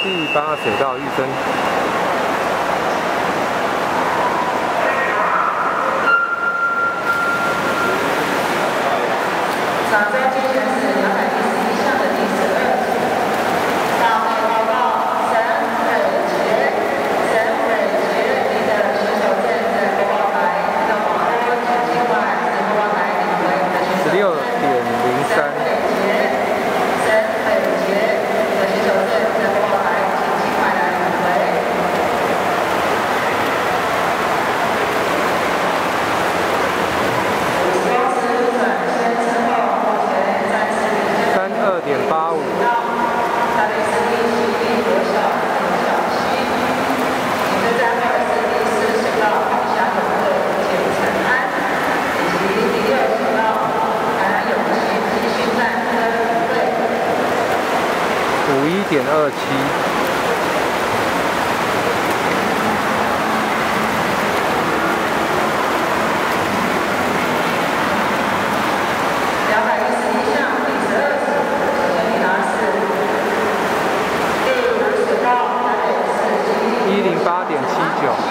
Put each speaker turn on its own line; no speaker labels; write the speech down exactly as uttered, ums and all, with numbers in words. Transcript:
是八水道玉珍。
场中进行是两百一十一项的第十二组，大会报告沈伟杰，沈伟杰，你的选手证在播报台到广播请尽快在播报台领回你的选手证。
十六点零三。 五一点二七，
两百一十一项第十二组，首先你拿是第五十道台北市一
一零八点七九。